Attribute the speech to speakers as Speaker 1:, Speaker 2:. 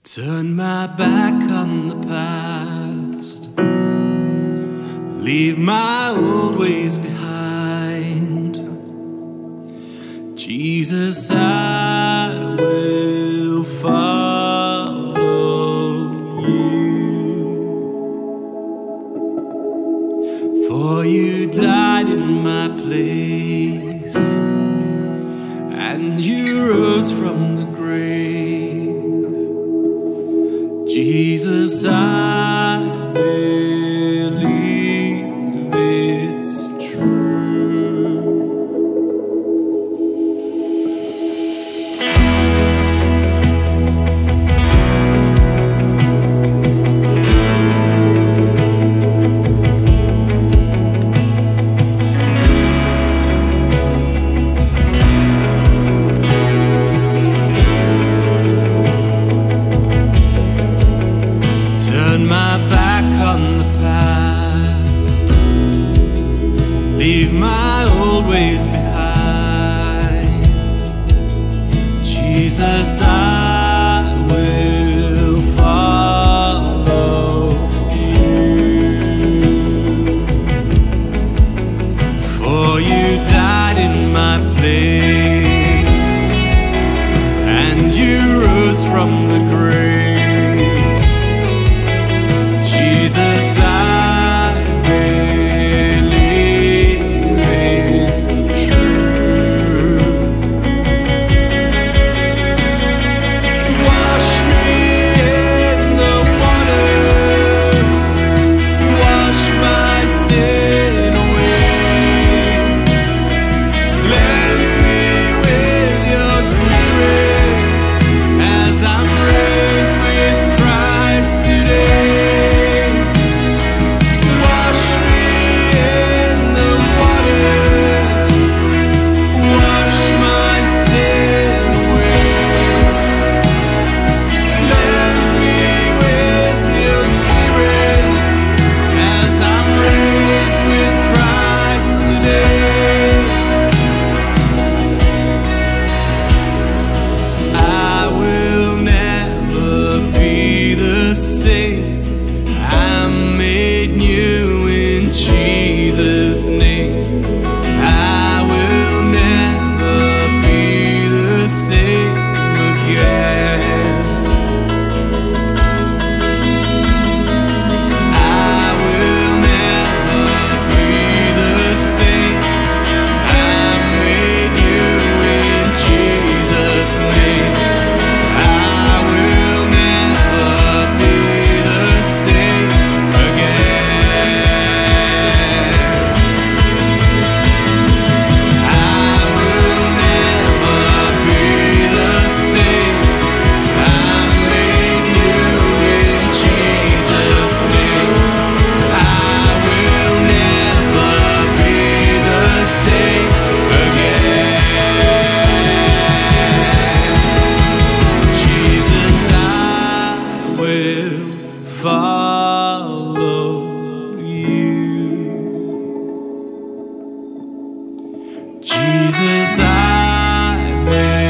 Speaker 1: Turn my back on the past, leave my old ways behind. Jesus, I will follow you, for you died in my place, and you rose from the grave. Jesus, I believe it's true. Turn my back on the past, leave my old ways behind. Jesus, I will follow you, for you died in my place, and you rose from the grave. Jesus, I believe it's true. Wash me in the waters, wash my sin away. Cleanse me with your spirit as I'm raised with Christ today. I'm made new in Jesus' name. I will never be the same again. I will never be the same. I'm made new in Jesus' name. I will never be the same again. I will never be the same. I'm made new in Jesus' name. I will never be the same again. Jesus, I will follow you. Jesus, I believe.